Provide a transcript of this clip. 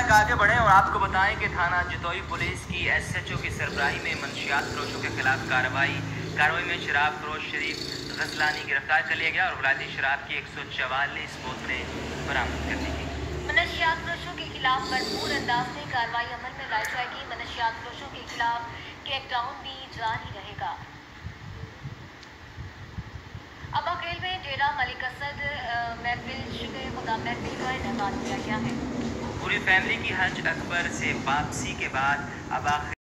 एक आगे बढ़ें और आपको बताएं कि थाना जतोई पुलिस की एसएचओ की सरबराही में मंशियात फरोशों के खिलाफ कार्रवाई में शराब फरोश शरीफ गजलानी गिरफ्तार कर लिया गया और विलायती शराब की 144 बोतलें बरामद कर ली गई। मनशियात फरोशों के खिलाफ भरपूर अंदाज में कार्रवाई अमल में लाई जाएगी। मनशियात फरोशों के खिलाफ क्रैकडाउन भी जारी रहेगा। अब अकेल में डेरा मलिक असद महफिल का इनेकाद किया गया है। पूरी फैमिली की हज अकबर से वापसी के बाद अब आखिर